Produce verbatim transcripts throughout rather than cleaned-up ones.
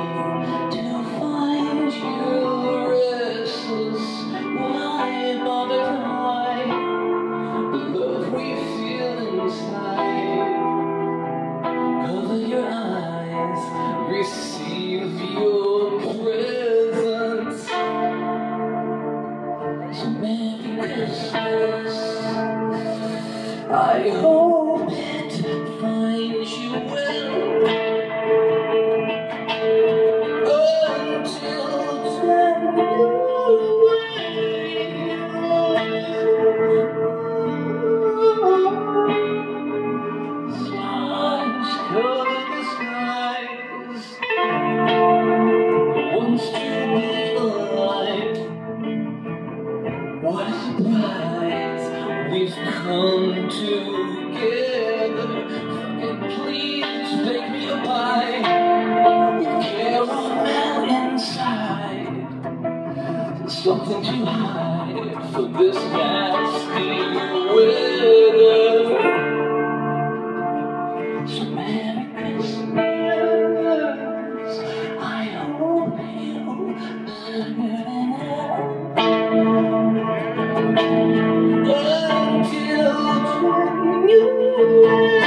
to find you restless. Why bother hide the love we feel inside? Cover your eyes, receive your presence. So Merry Christmas. I hope it finds you well. Until then, stars cover the skies. Wants to be alive. What a surprise, we've come together. And please make me a pie with caramel inside. There's something to hide for this nasty weather. So Merry Christmas, I hope you until you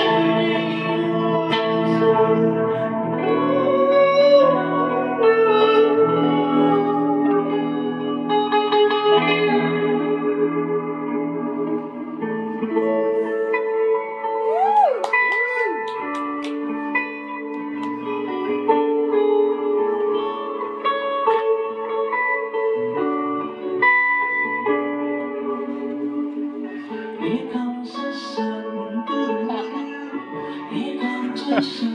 Here comes the sun, here comes the sun.